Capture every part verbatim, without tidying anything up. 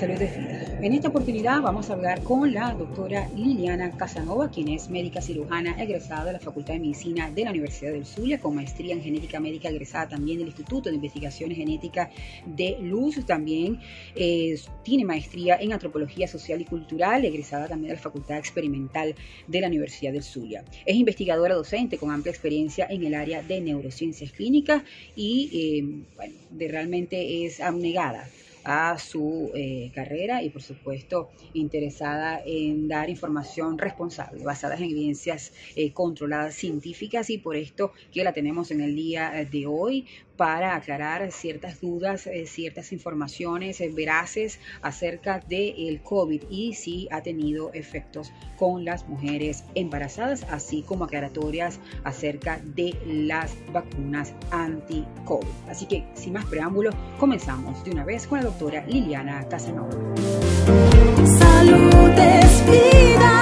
Salud es Vida. En esta oportunidad vamos a hablar con la doctora Liliana Casanova, quien es médica cirujana egresada de la Facultad de Medicina de la Universidad del Zulia, con maestría en genética médica, egresada también del Instituto de Investigaciones Genéticas de Luz. También eh, tiene maestría en antropología social y cultural, egresada también de la Facultad Experimental de la Universidad del Zulia. Es investigadora docente con amplia experiencia en el área de neurociencias clínicas y eh, bueno, de realmente es abnegada a su eh, carrera y por supuesto interesada en dar información responsable basada en evidencias eh, controladas científicas, y por esto que la tenemos en el día de hoy para aclarar ciertas dudas, eh, ciertas informaciones eh, veraces acerca del COVID y si ha tenido efectos con las mujeres embarazadas, así como aclaratorias acerca de las vacunas anti-COVID. Así que sin más preámbulos, comenzamos de una vez con la doctora Liliana Casanova. Salud es vida.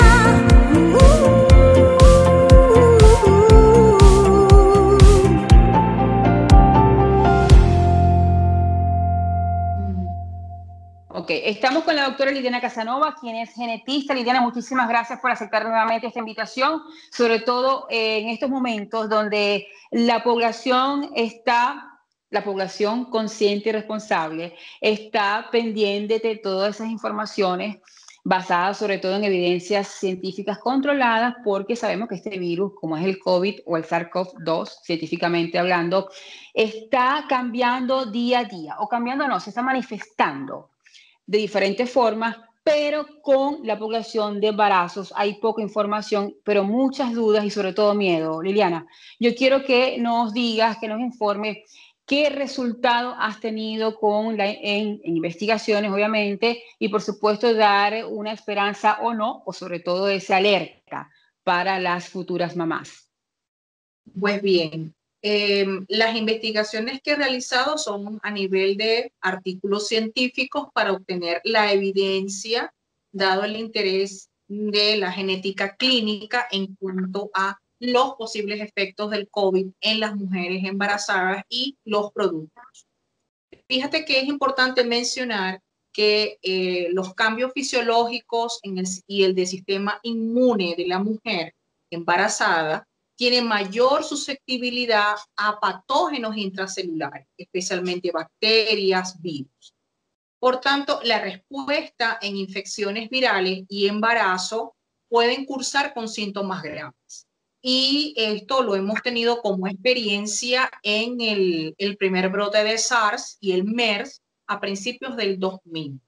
Ok, estamos con la doctora Liliana Casanova, quien es genetista. Liliana, muchísimas gracias por aceptar nuevamente esta invitación, sobre todo eh, en estos momentos donde la población está, la población consciente y responsable, está pendiente de todas esas informaciones basadas sobre todo en evidencias científicas controladas, porque sabemos que este virus, como es el COVID o el SARS-CoV dos, científicamente hablando, está cambiando día a día, o cambiando no, se está manifestando de diferentes formas, pero con la población de embarazos hay poca información, pero muchas dudas y sobre todo miedo. Liliana, yo quiero que nos digas, que nos informes qué resultado has tenido con la, en, en investigaciones, obviamente, y por supuesto dar una esperanza o no, o sobre todo esa alerta para las futuras mamás. Pues bien, eh, las investigaciones que he realizado son a nivel de artículos científicos para obtener la evidencia, dado el interés de la genética clínica en cuanto a los posibles efectos del COVID en las mujeres embarazadas y los productos. Fíjate que es importante mencionar que eh, los cambios fisiológicos en el, y el del sistema inmune de la mujer embarazada tiene mayor susceptibilidad a patógenos intracelulares, especialmente bacterias, virus. Por tanto, la respuesta en infecciones virales y embarazo pueden cursar con síntomas graves. Y esto lo hemos tenido como experiencia en el, el primer brote de SARS y el MERS a principios del dos mil.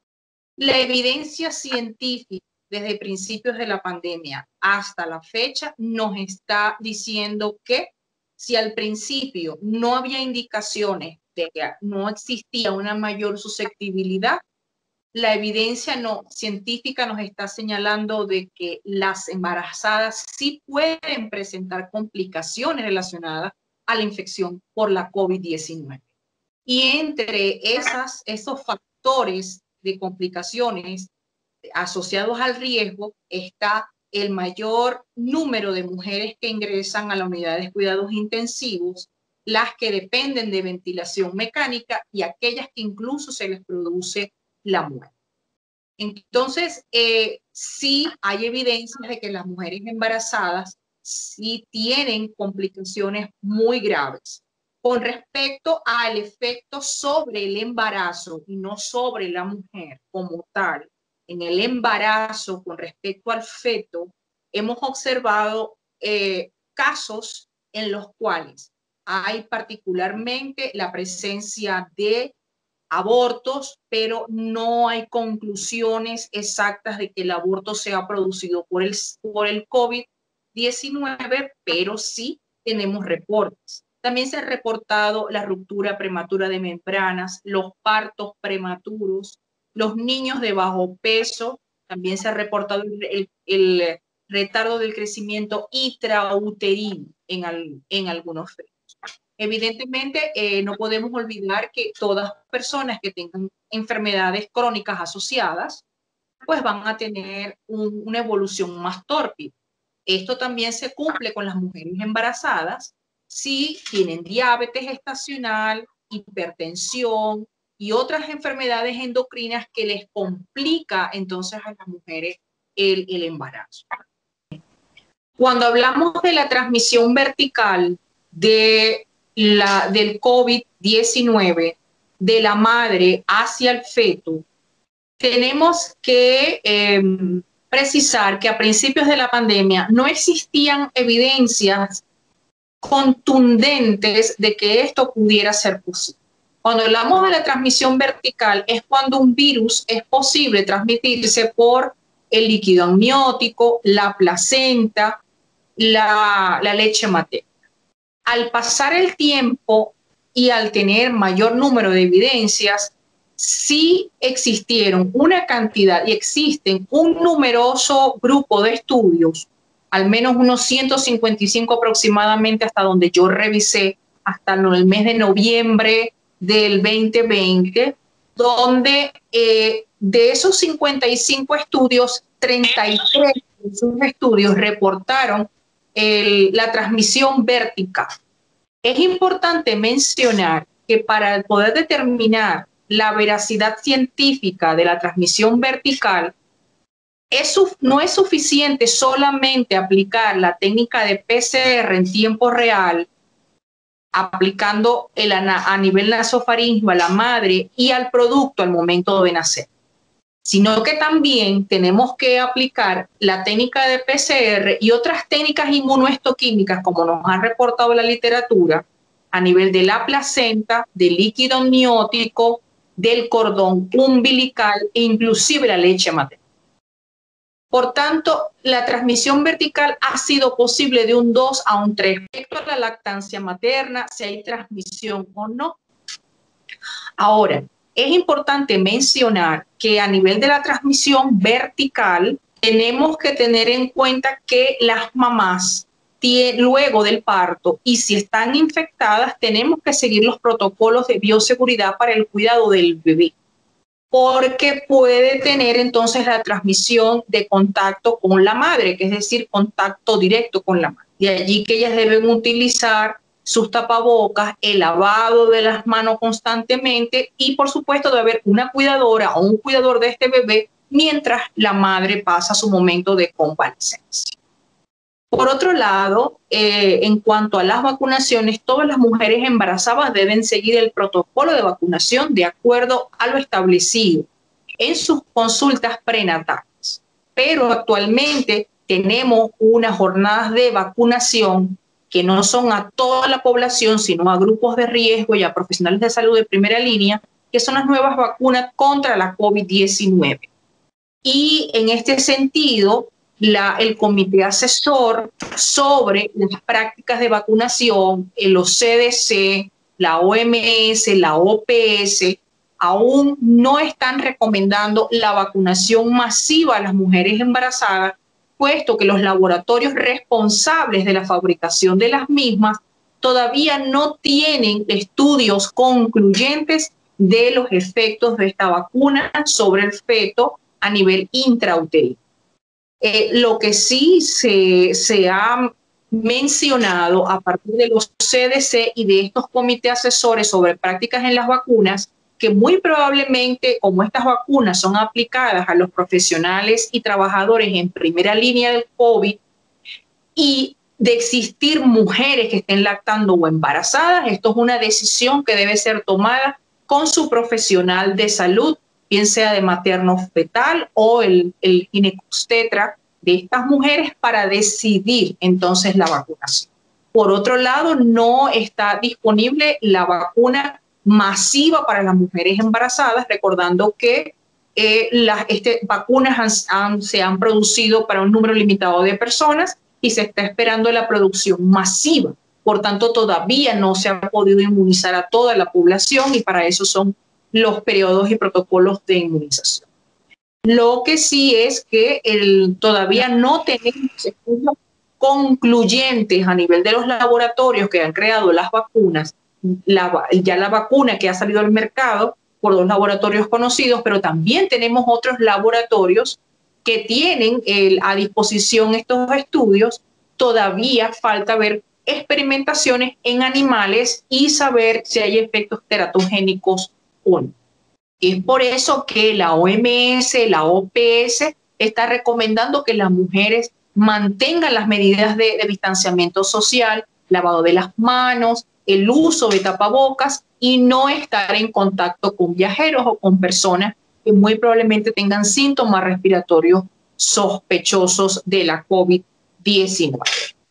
La evidencia científica desde principios de la pandemia hasta la fecha nos está diciendo que si al principio no había indicaciones de que no existía una mayor susceptibilidad, la evidencia no, científica nos está señalando de que las embarazadas sí pueden presentar complicaciones relacionadas a la infección por la COVID diecinueve. Y entre esas, esos factores de complicaciones asociados al riesgo está el mayor número de mujeres que ingresan a la unidad de cuidados intensivos, las que dependen de ventilación mecánica y aquellas que incluso se les produce la muerte. Entonces, eh, sí hay evidencias de que las mujeres embarazadas sí tienen complicaciones muy graves. Con respecto al efecto sobre el embarazo y no sobre la mujer como tal, en el embarazo con respecto al feto, hemos observado eh, casos en los cuales hay particularmente la presencia de abortos, pero no hay conclusiones exactas de que el aborto sea producido por el, por el COVID diecinueve, pero sí tenemos reportes. También se ha reportado la ruptura prematura de membranas, los partos prematuros, los niños de bajo peso, también se ha reportado el, el, el retardo del crecimiento intrauterino en, al, en algunos fetos. Evidentemente, eh, no podemos olvidar que todas las personas que tengan enfermedades crónicas asociadas, pues van a tener un, una evolución más tórpida. Esto también se cumple con las mujeres embarazadas si tienen diabetes gestacional, hipertensión y otras enfermedades endocrinas que les complica entonces a las mujeres el, el embarazo. Cuando hablamos de la transmisión vertical de la, del COVID diecinueve de la madre hacia el feto, tenemos que eh, precisar que a principios de la pandemia no existían evidencias contundentes de que esto pudiera ser posible. Cuando hablamos de la transmisión vertical es cuando un virus es posible transmitirse por el líquido amniótico, la placenta, la, la leche materna. Al pasar el tiempo y al tener mayor número de evidencias, sí existieron una cantidad y existen un numeroso grupo de estudios, al menos unos ciento cincuenta y cinco aproximadamente hasta donde yo revisé, hasta el mes de noviembre del veinte veinte, donde eh, de esos cincuenta y cinco estudios, treinta y tres de esos estudios reportaron el, la transmisión vertical. Es importante mencionar que para poder determinar la veracidad científica de la transmisión vertical, es, no es suficiente solamente aplicar la técnica de P C R en tiempo real, aplicando el, a nivel nasofaríngeo a la madre y al producto al momento de nacer, sino que también tenemos que aplicar la técnica de P C R y otras técnicas inmunohistoquímicas, como nos ha reportado la literatura, a nivel de la placenta, del líquido amniótico, del cordón umbilical e inclusive la leche materna. Por tanto, la transmisión vertical ha sido posible de un dos a un tres. Respecto a la lactancia materna, si hay transmisión o no. Ahora, es importante mencionar que a nivel de la transmisión vertical, tenemos que tener en cuenta que las mamás, luego del parto, y si están infectadas, tenemos que seguir los protocolos de bioseguridad para el cuidado del bebé, porque puede tener entonces la transmisión de contacto con la madre, que es decir, contacto directo con la madre. De allí que ellas deben utilizar sus tapabocas, el lavado de las manos constantemente y, por supuesto, debe haber una cuidadora o un cuidador de este bebé mientras la madre pasa su momento de convalecencia. Por otro lado, eh, en cuanto a las vacunaciones, todas las mujeres embarazadas deben seguir el protocolo de vacunación de acuerdo a lo establecido en sus consultas prenatales. Pero actualmente tenemos unas jornadas de vacunación que no son a toda la población, sino a grupos de riesgo y a profesionales de salud de primera línea, que son las nuevas vacunas contra la COVID diecinueve. Y en este sentido, La, el comité asesor sobre las prácticas de vacunación, los C D C, la O M S, la O P S, aún no están recomendando la vacunación masiva a las mujeres embarazadas, puesto que los laboratorios responsables de la fabricación de las mismas todavía no tienen estudios concluyentes de los efectos de esta vacuna sobre el feto a nivel intrauterino. Eh, lo que sí se, se ha mencionado a partir de los C D C y de estos comités asesores sobre prácticas en las vacunas, que muy probablemente, como estas vacunas son aplicadas a los profesionales y trabajadores en primera línea del COVID, y de existir mujeres que estén lactando o embarazadas, esto es una decisión que debe ser tomada con su profesional de salud, bien sea de materno-fetal o el, el ginecobstetra de estas mujeres, para decidir entonces la vacunación. Por otro lado, no está disponible la vacuna masiva para las mujeres embarazadas, recordando que eh, las este, vacunas han, han, se han producido para un número limitado de personas y se está esperando la producción masiva. Por tanto, todavía no se ha podido inmunizar a toda la población y para eso son los periodos y protocolos de inmunización. Lo que sí es que el, todavía no tenemos estudios concluyentes a nivel de los laboratorios que han creado las vacunas, la, ya la vacuna que ha salido al mercado por dos laboratorios conocidos, pero también tenemos otros laboratorios que tienen el, a disposición estos estudios. Todavía falta ver experimentaciones en animales y saber si hay efectos teratogénicos o no. Es por eso que la O M S, la O P S, está recomendando que las mujeres mantengan las medidas de, de distanciamiento social, lavado de las manos, el uso de tapabocas y no estar en contacto con viajeros o con personas que muy probablemente tengan síntomas respiratorios sospechosos de la COVID diecinueve.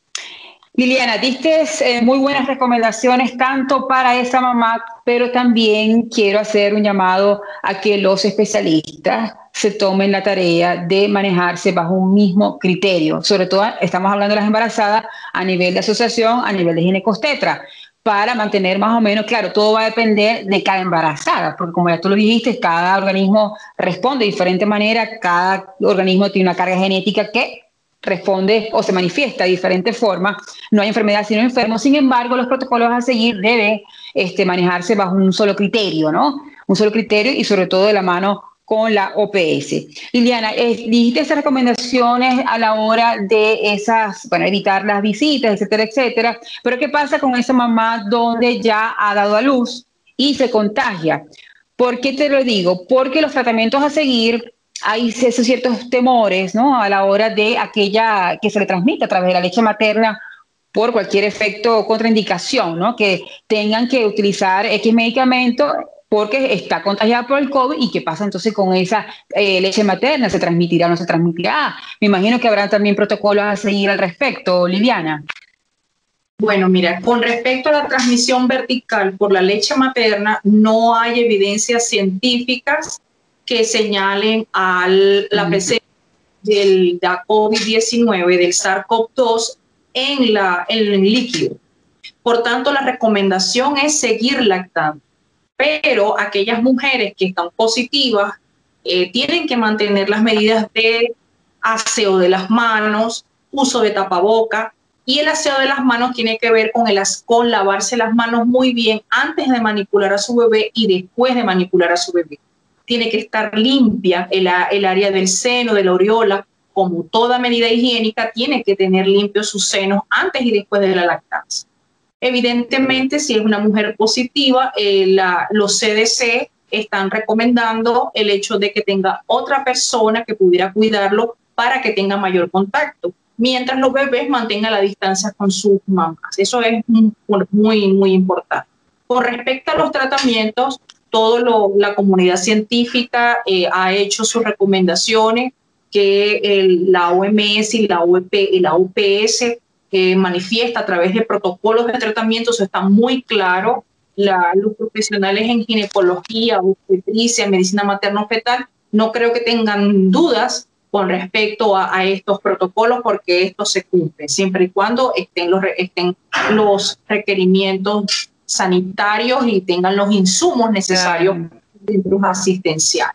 Liliana, diste eh, muy buenas recomendaciones tanto para esa mamá, pero también quiero hacer un llamado a que los especialistas se tomen la tarea de manejarse bajo un mismo criterio. Sobre todo estamos hablando de las embarazadas a nivel de asociación, a nivel de ginecostetra, para mantener más o menos, claro, todo va a depender de cada embarazada, porque como ya tú lo dijiste, cada organismo responde de diferente manera, cada organismo tiene una carga genética que responde o se manifiesta de diferente forma. No hay enfermedad sino enfermo. Sin embargo, los protocolos a seguir deben este, manejarse bajo un solo criterio, ¿no? Un solo criterio y sobre todo de la mano con la O P S. Liliana, eh, dijiste esas recomendaciones a la hora de esas, bueno, evitar las visitas, etcétera, etcétera. Pero ¿qué pasa con esa mamá donde ya ha dado a luz y se contagia? ¿Por qué te lo digo? Porque los tratamientos a seguir hay esos ciertos temores, ¿no? A la hora de aquella que se le transmite a través de la leche materna por cualquier efecto o contraindicación, ¿no? Que tengan que utilizar X medicamento porque está contagiada por el COVID y qué pasa entonces con esa eh, leche materna, ¿se transmitirá o no se transmitirá? Me imagino que habrá también protocolos a seguir al respecto, Liliana. Bueno, mira, con respecto a la transmisión vertical por la leche materna, no hay evidencias científicas que señalen a la presencia de la COVID diecinueve, del SARS-CoV dos, en, la, en el líquido. Por tanto, la recomendación es seguir lactando. Pero aquellas mujeres que están positivas eh, tienen que mantener las medidas de aseo de las manos, uso de tapaboca, y el aseo de las manos tiene que ver con, el, con lavarse las manos muy bien antes de manipular a su bebé y después de manipular a su bebé. Tiene que estar limpia el, el área del seno, de la areola, como toda medida higiénica, tiene que tener limpios sus senos antes y después de la lactancia. Evidentemente, si es una mujer positiva, eh, la, los C D C están recomendando el hecho de que tenga otra persona que pudiera cuidarlo para que tenga mayor contacto, mientras los bebés mantengan la distancia con sus mamás. Eso es muy, muy, muy importante. Con respecto a los tratamientos, toda la comunidad científica eh, ha hecho sus recomendaciones que el, la O M S y la, O P, y la O P S eh, manifiesta a través de protocolos de tratamiento. Eso está muy claro. La, los profesionales en ginecología, obstetricia, medicina materno-fetal, no creo que tengan dudas con respecto a, a estos protocolos, porque estos se cumplen siempre y cuando estén los, estén los requerimientos sanitarios y tengan los insumos necesarios dentro asistencial.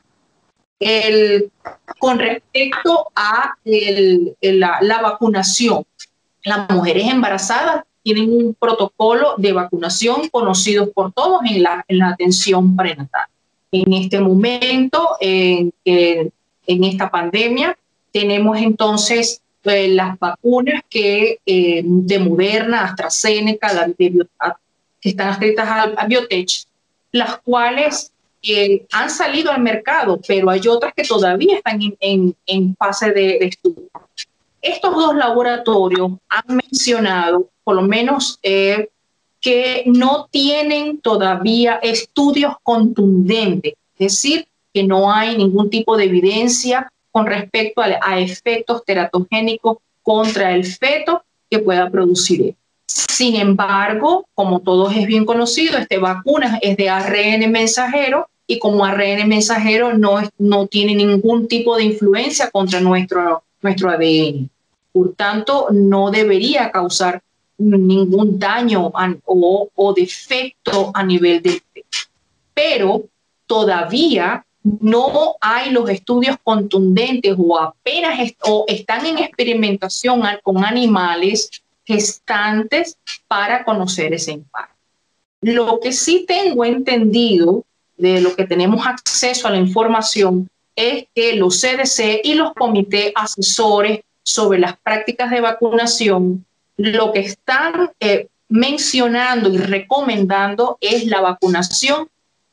El, con respecto a el, el, la, la vacunación, las mujeres embarazadas tienen un protocolo de vacunación conocido por todos en la, en la atención prenatal. En este momento, en, en, en esta pandemia, tenemos entonces eh, las vacunas que, eh, de Moderna, AstraZeneca, la de, que están adscritas a, a Biotech, las cuales eh, han salido al mercado, pero hay otras que todavía están en, en, en fase de, de estudio. Estos dos laboratorios han mencionado, por lo menos, eh, que no tienen todavía estudios contundentes, es decir, que no hay ningún tipo de evidencia con respecto a, a efectos teratogénicos contra el feto que pueda producir. Sin embargo, como todos es bien conocido, esta vacuna es de A R N mensajero y como A R N mensajero no, no tiene ningún tipo de influencia contra nuestro, nuestro A D N. Por tanto, no debería causar ningún daño a, o, o defecto a nivel del feto. Pero todavía no hay los estudios contundentes o apenas est o están en experimentación con animales gestantes para conocer ese impacto. Lo que sí tengo entendido, de lo que tenemos acceso a la información, es que los C D C y los comités asesores sobre las prácticas de vacunación, lo que están eh, mencionando y recomendando es la vacunación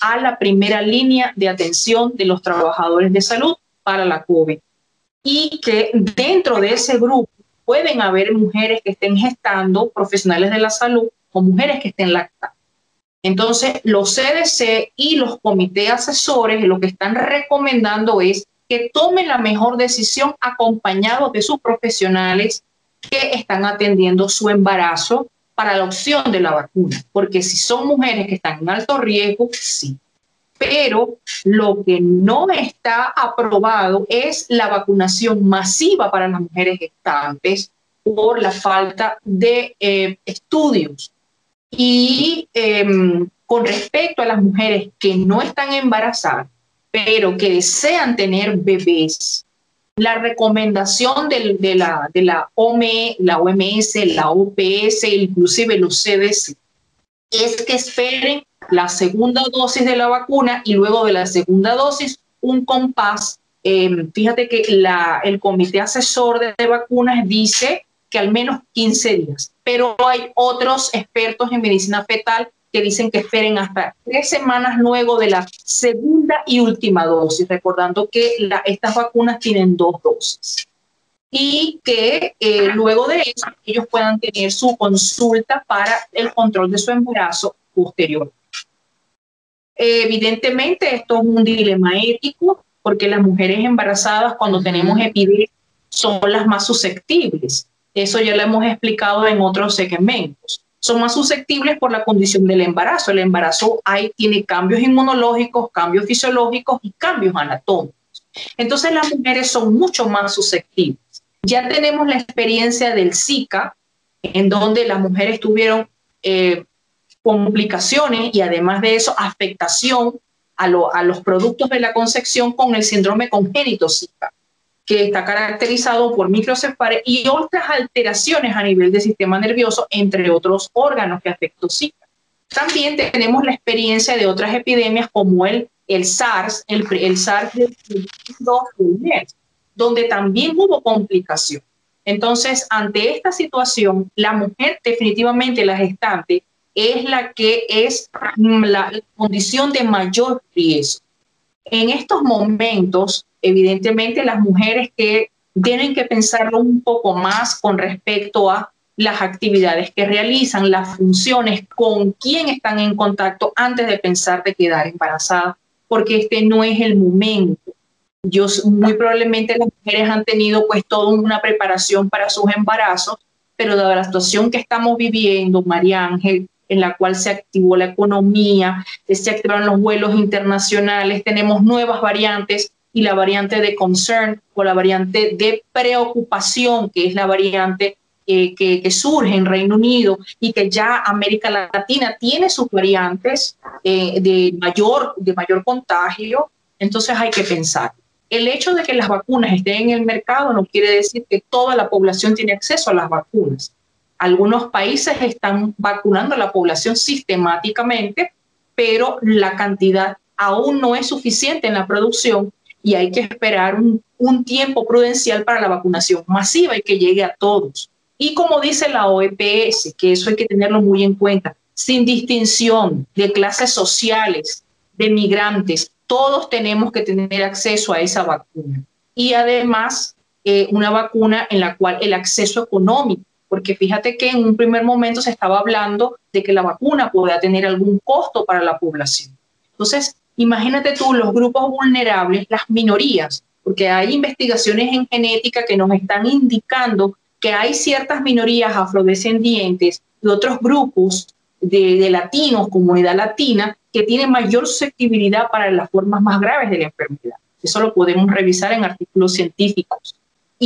a la primera línea de atención de los trabajadores de salud para la COVID. Y que dentro de ese grupo pueden haber mujeres que estén gestando, profesionales de la salud, o mujeres que estén lactando. Entonces, los C D C y los comités asesores lo que están recomendando es que tomen la mejor decisión acompañados de sus profesionales que están atendiendo su embarazo para la opción de la vacuna. Porque si son mujeres que están en alto riesgo, sí. Pero lo que no está aprobado es la vacunación masiva para las mujeres gestantes por la falta de eh, estudios. Y eh, con respecto a las mujeres que no están embarazadas, pero que desean tener bebés, la recomendación de, de, la, de la, O M S, la O M S, la O P S, inclusive los C D C, es que esperen la segunda dosis de la vacuna y luego de la segunda dosis un compás. Eh, fíjate que la, el comité asesor de, de vacunas dice que al menos quince días, pero hay otros expertos en medicina fetal que dicen que esperen hasta tres semanas luego de la segunda y última dosis, recordando que la, estas vacunas tienen dos dosis. Y que eh, luego de eso ellos puedan tener su consulta para el control de su embarazo posterior. Eh, evidentemente esto es un dilema ético porque las mujeres embarazadas cuando tenemos epidemias son las más susceptibles. Eso ya lo hemos explicado en otros segmentos. Son más susceptibles por la condición del embarazo. El embarazo hay, tiene cambios inmunológicos, cambios fisiológicos y cambios anatómicos. Entonces las mujeres son mucho más susceptibles. Ya tenemos la experiencia del Zika, en donde las mujeres tuvieron eh, complicaciones y además de eso afectación a, lo, a los productos de la concepción con el síndrome congénito Zika, que está caracterizado por microcefalia y otras alteraciones a nivel del sistema nervioso, entre otros órganos que afectó Zika. También tenemos la experiencia de otras epidemias como el, el SARS, el, el SARS dos, donde también hubo complicación. Entonces, ante esta situación, la mujer definitivamente, la gestante, es la que es la condición de mayor riesgo. En estos momentos, evidentemente, las mujeres que tienen que pensarlo un poco más con respecto a las actividades que realizan, las funciones, con quién están en contacto antes de pensar de quedar embarazada, porque este no es el momento. Yo, muy probablemente las mujeres han tenido pues toda una preparación para sus embarazos, pero dada la situación que estamos viviendo, María Ángel, en la cual se activó la economía, se activaron los vuelos internacionales, tenemos nuevas variantes y la variante de concern o la variante de preocupación, que es la variante eh, que, que surge en Reino Unido y que ya América Latina tiene sus variantes eh, de, mayor, de mayor contagio, entonces hay que pensar. El hecho de que las vacunas estén en el mercado no quiere decir que toda la población tiene acceso a las vacunas. Algunos países están vacunando a la población sistemáticamente, pero la cantidad aún no es suficiente en la producción y hay que esperar un, un tiempo prudencial para la vacunación masiva y que llegue a todos. Y como dice la O P S, que eso hay que tenerlo muy en cuenta, sin distinción de clases sociales, de migrantes, todos tenemos que tener acceso a esa vacuna. Y además, eh, una vacuna en la cual el acceso económico, porque fíjate que en un primer momento se estaba hablando de que la vacuna podía tener algún costo para la población. Entonces, imagínate tú los grupos vulnerables, las minorías, porque hay investigaciones en genética que nos están indicando que hay ciertas minorías afrodescendientes y otros grupos de, de latinos, comunidad latina, que tienen mayor susceptibilidad para las formas más graves de la enfermedad. Eso lo podemos revisar en artículos científicos.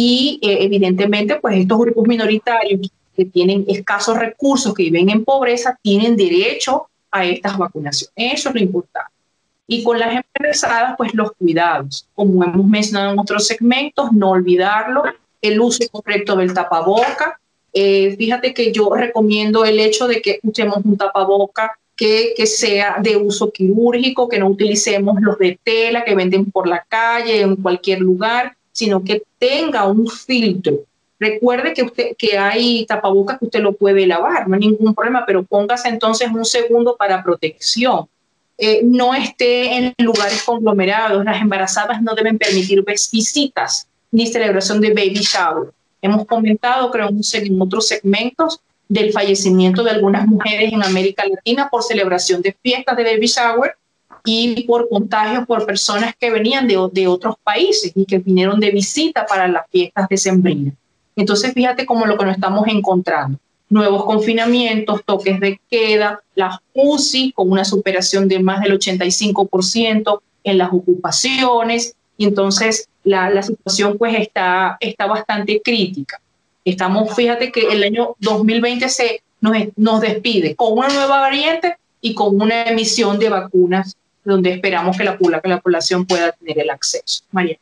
Y eh, evidentemente, pues estos grupos minoritarios que tienen escasos recursos, que viven en pobreza, tienen derecho a estas vacunaciones. Eso es lo importante. Y con las embarazadas, pues los cuidados. Como hemos mencionado en otros segmentos, no olvidarlo, el uso correcto del tapaboca. Eh, fíjate que yo recomiendo el hecho de que usemos un tapaboca que, que sea de uso quirúrgico, que no utilicemos los de tela que venden por la calle, en cualquier lugar, sino que tenga un filtro. Recuerde que, usted, que hay tapabocas que usted lo puede lavar, no hay ningún problema, pero póngase entonces un segundo para protección. eh, no esté en lugares conglomerados. Las embarazadas no deben permitir visitas ni celebración de baby shower. Hemos comentado, creo, en otros segmentos del fallecimiento de algunas mujeres en América Latina por celebración de fiestas de baby shower y por contagios por personas que venían de, de otros países y que vinieron de visita para las fiestas decembrinas. Entonces, fíjate cómo lo que nos estamos encontrando. Nuevos confinamientos, toques de queda, las U C I con una superación de más del ochenta y cinco por ciento en las ocupaciones. Y entonces la, la situación pues está, está bastante crítica. Estamos, fíjate que el año dos mil veinte se nos, nos despide con una nueva variante y con una emisión de vacunas donde esperamos que la, que la población pueda tener el acceso. María.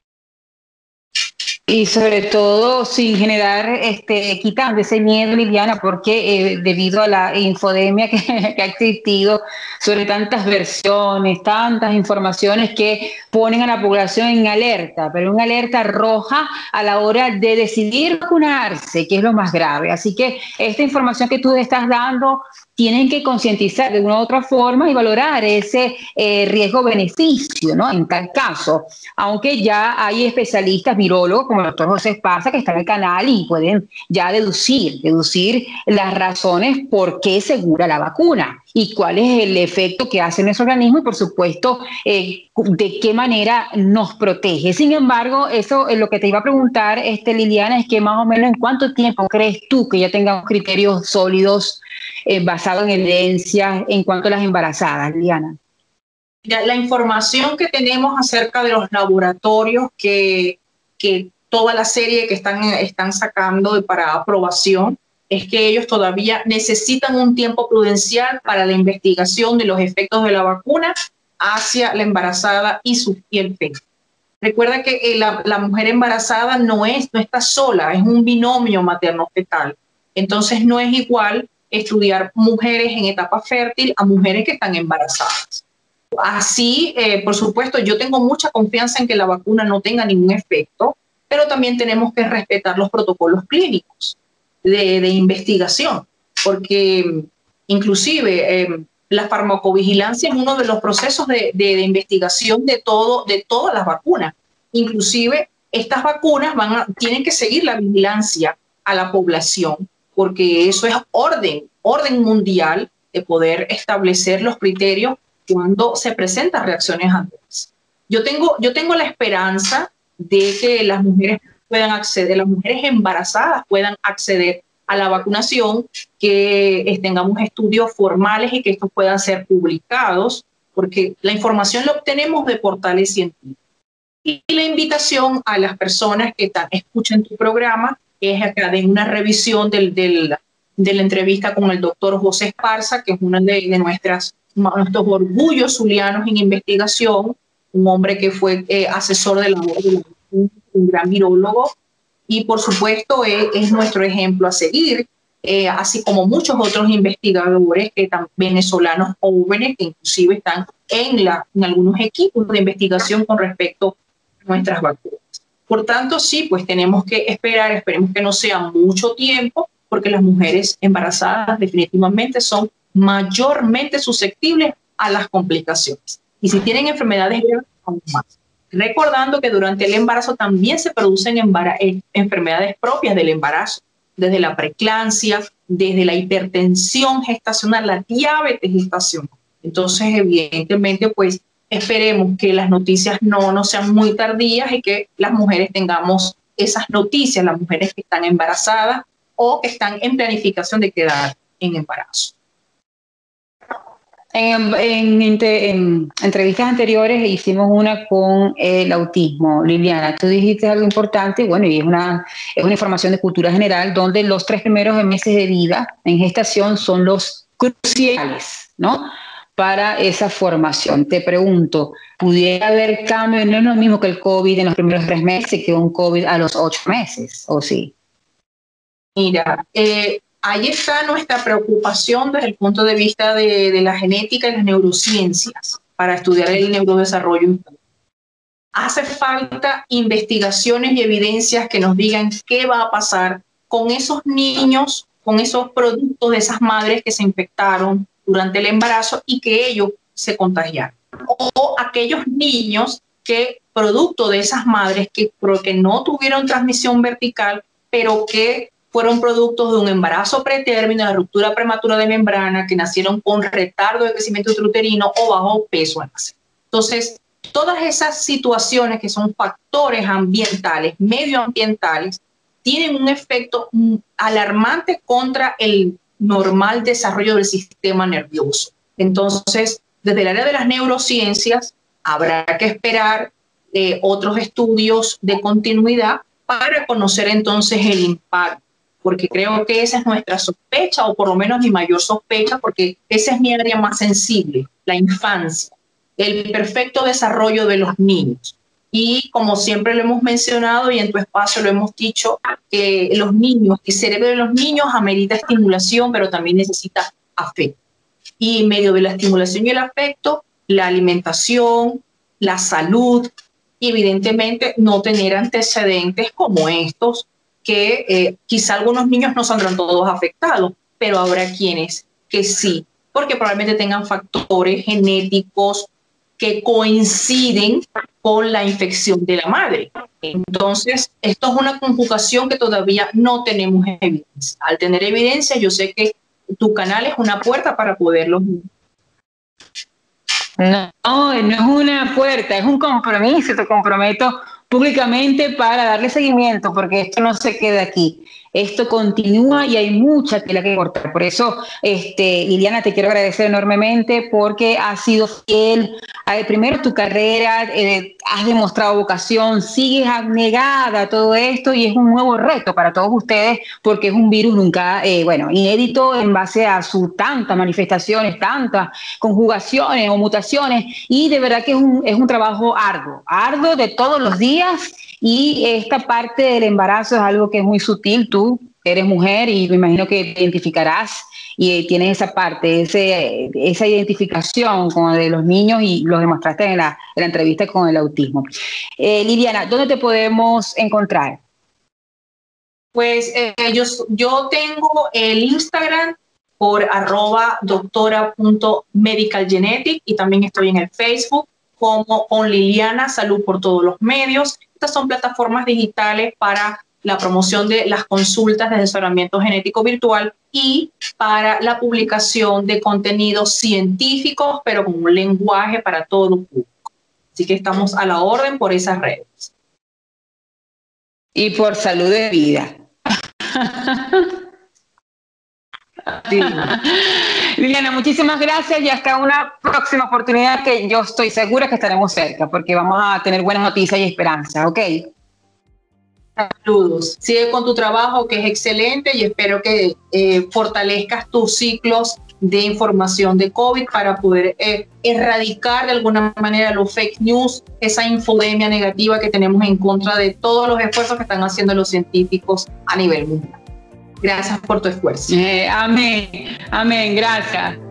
Y sobre todo sin generar, este, quitando ese miedo, Liliana, porque eh, debido a la infodemia que, que ha existido sobre tantas versiones, tantas informaciones que ponen a la población en alerta, pero una alerta roja a la hora de decidir vacunarse, que es lo más grave. Así que esta información que tú estás dando, tienen que concientizar de una u otra forma y valorar ese eh, riesgo-beneficio, ¿no? En tal caso, aunque ya hay especialistas virólogos como el doctor José Esparza que está en el canal y pueden ya deducir, deducir las razones por qué es segura la vacuna y cuál es el efecto que hace en nuestro organismo y, por supuesto, eh, de qué manera nos protege. Sin embargo, eso es lo que te iba a preguntar, este, Liliana, es que más o menos en cuánto tiempo crees tú que ya tengamos criterios sólidos eh, basados en evidencia en cuanto a las embarazadas, Liliana. Mira, la información que tenemos acerca de los laboratorios que, que toda la serie que están, están sacando para aprobación es que ellos todavía necesitan un tiempo prudencial para la investigación de los efectos de la vacuna hacia la embarazada y su piel fetal. Recuerda que la, la mujer embarazada no, es, no está sola, es un binomio materno-fetal. Entonces no es igual estudiar mujeres en etapa fértil a mujeres que están embarazadas. Así, eh, por supuesto, yo tengo mucha confianza en que la vacuna no tenga ningún efecto, pero también tenemos que respetar los protocolos clínicos de, de investigación, porque inclusive eh, la farmacovigilancia es uno de los procesos de, de, de investigación de, todo, de todas las vacunas. Inclusive estas vacunas van a, tienen que seguir la vigilancia a la población, porque eso es orden, orden mundial de poder establecer los criterios cuando se presentan reacciones adversas. Yo tengo, yo tengo la esperanza de que las mujeres puedan acceder, las mujeres embarazadas puedan acceder a la vacunación, que eh, tengamos estudios formales y que estos puedan ser publicados, porque la información la obtenemos de portales científicos. Y la invitación a las personas que tan, escuchen tu programa es acá de una revisión del, del, de la entrevista con el doctor José Esparza, que es uno de, de nuestras, nuestros orgullos zulianos en investigación, un hombre que fue eh, asesor de la un, un gran virólogo, y por supuesto es, es nuestro ejemplo a seguir, eh, así como muchos otros investigadores que están venezolanos jóvenes que inclusive están en, la, en algunos equipos de investigación con respecto a nuestras vacunas. Por tanto, sí, pues tenemos que esperar, esperemos que no sea mucho tiempo, porque las mujeres embarazadas definitivamente son mayormente susceptibles a las complicaciones. Y si tienen enfermedades graves, aún más. Recordando que durante el embarazo también se producen enfermedades propias del embarazo, desde la preeclampsia, desde la hipertensión gestacional, la diabetes gestacional. Entonces, evidentemente, pues esperemos que las noticias no, no sean muy tardías y que las mujeres tengamos esas noticias, las mujeres que están embarazadas o que están en planificación de quedar en embarazo. En, en, en entrevistas anteriores hicimos una con el autismo. Liliana, tú dijiste algo importante, bueno, y es una, es una información de cultura general, donde los tres primeros meses de vida en gestación son los cruciales, ¿no?, para esa formación. Te pregunto, ¿pudiera haber cambio? No es lo mismo que el COVID en los primeros tres meses que un COVID a los ocho meses, ¿o sí? Mira, eh, ahí está nuestra preocupación desde el punto de vista de, de la genética y las neurociencias para estudiar el neurodesarrollo. Hace falta investigaciones y evidencias que nos digan qué va a pasar con esos niños, con esos productos de esas madres que se infectaron durante el embarazo y que ellos se contagiaron. O aquellos niños que, producto de esas madres que, que no tuvieron transmisión vertical, pero que fueron productos de un embarazo pretérmino, de ruptura prematura de membrana, que nacieron con retardo de crecimiento intrauterino o bajo peso al nacer. Entonces, todas esas situaciones que son factores ambientales, medioambientales, tienen un efecto alarmante contra el normal desarrollo del sistema nervioso. Entonces, desde el área de las neurociencias, habrá que esperar eh, otros estudios de continuidad para conocer entonces el impacto, porque creo que esa es nuestra sospecha, o por lo menos mi mayor sospecha, porque esa es mi área más sensible, la infancia, el perfecto desarrollo de los niños. Y como siempre lo hemos mencionado y en tu espacio lo hemos dicho, que los niños, el cerebro de los niños amerita estimulación, pero también necesita afecto. Y en medio de la estimulación y el afecto, la alimentación, la salud, y evidentemente no tener antecedentes como estos, que eh, quizá algunos niños no saldrán todos afectados, pero habrá quienes que sí, porque probablemente tengan factores genéticos que coinciden con la infección de la madre. Entonces, esto es una conjugación que todavía no tenemos evidencia. Al tener evidencia, yo sé que tu canal es una puerta para poderlo. No, no es una puerta, es un compromiso. Te comprometo públicamente para darle seguimiento, porque esto no se queda aquí. Esto continúa y hay mucha tela que cortar. Por eso, este, Liliana, te quiero agradecer enormemente porque has sido fiel a primero tu carrera, eh, has demostrado vocación, sigues abnegada a todo esto y es un nuevo reto para todos ustedes porque es un virus nunca, eh, bueno, inédito en base a sus tantas manifestaciones, tantas conjugaciones o mutaciones, y de verdad que es un, es un trabajo arduo, arduo de todos los días. Y esta parte del embarazo es algo que es muy sutil. Tú eres mujer y me imagino que te identificarás y tienes esa parte, ese, esa identificación con de los niños y lo demostraste en la, en la entrevista con el autismo. Eh, Liliana, ¿dónde te podemos encontrar? Pues eh, yo, yo tengo el Instagram por arroba doctora punto medical genetic y también estoy en el Facebook como con Liliana Salud por todos los medios. Estas son plataformas digitales para la promoción de las consultas de asesoramiento genético virtual y para la publicación de contenidos científicos, pero con un lenguaje para todo el público. Así que estamos a la orden por esas redes. Y por salud de vida. Sí. Liliana, muchísimas gracias y hasta una próxima oportunidad que yo estoy segura que estaremos cerca porque vamos a tener buenas noticias y esperanza, ¿ok? Saludos. Sigue con tu trabajo que es excelente y espero que eh, fortalezcas tus ciclos de información de COVID para poder eh, erradicar de alguna manera los fake news, esa infodemia negativa que tenemos en contra de todos los esfuerzos que están haciendo los científicos a nivel mundial. Gracias por tu esfuerzo. Eh, amén, amén, gracias.